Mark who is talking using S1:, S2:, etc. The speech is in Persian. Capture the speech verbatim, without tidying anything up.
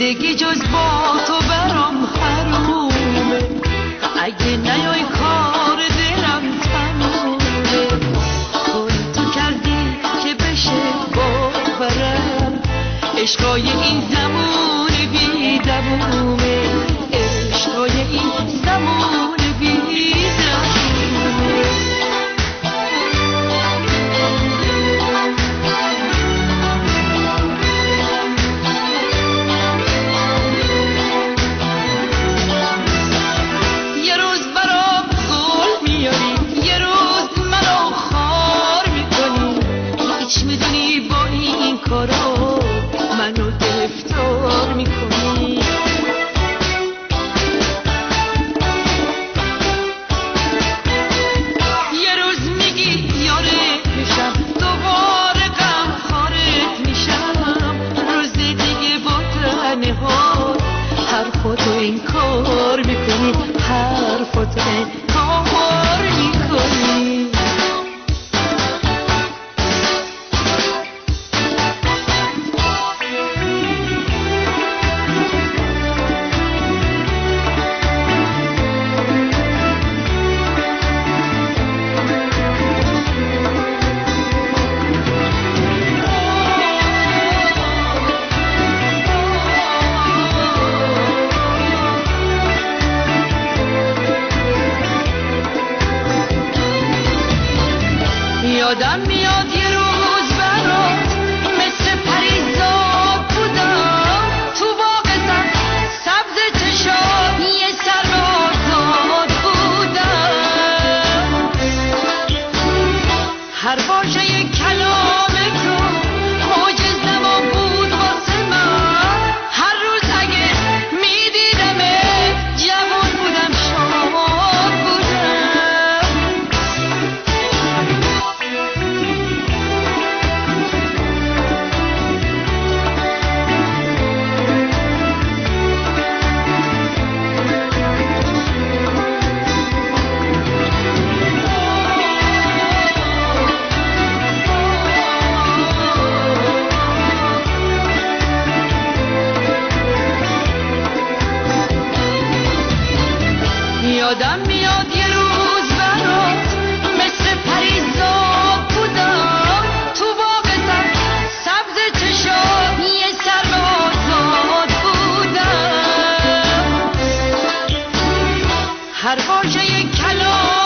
S1: زندگی جز با تو برام حرومه، اگه نیای کار دلم تمومه. کاری تو کردی که بشه باورم، عشقای این زمان بی دوومه، عشقای این زمان بی دوومه. یه روز برام گل میاری، یه روز منو خار میکنی، هیچ میدونی با این کارا منو گرفتار میکنی. یه روز میگی یاره میشم، دوباره غم خارت میشم، روز دیگه با تنها حرفاتو این کار میکنی، حرفاتو این کار میکنی. یادم میاد یه روز برات مثل پریزاد بودم، تو باغ سبز چشات یه سربازاد بودم. هر واژه کلام تو معجزه‌ام بود واسه من، هر روز اگه میدیدمت جوان بودم، شاد بودم. یادم میاد یه روز برات مثل پریزاد بودم، تو باغ سبز چشات یه سربازاد بودم. هر واژه کلام